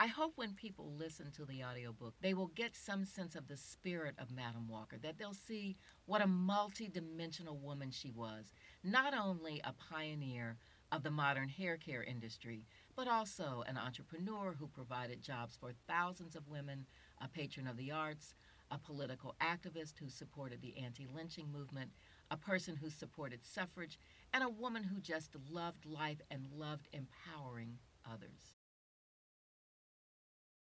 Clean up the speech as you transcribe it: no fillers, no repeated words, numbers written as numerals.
I hope when people listen to the audiobook, they will get some sense of the spirit of Madam Walker, that they'll see what a multi-dimensional woman she was, not only a pioneer of the modern hair care industry, but also an entrepreneur who provided jobs for thousands of women, a patron of the arts, a political activist who supported the anti-lynching movement, a person who supported suffrage, and a woman who just loved life and loved empowering others.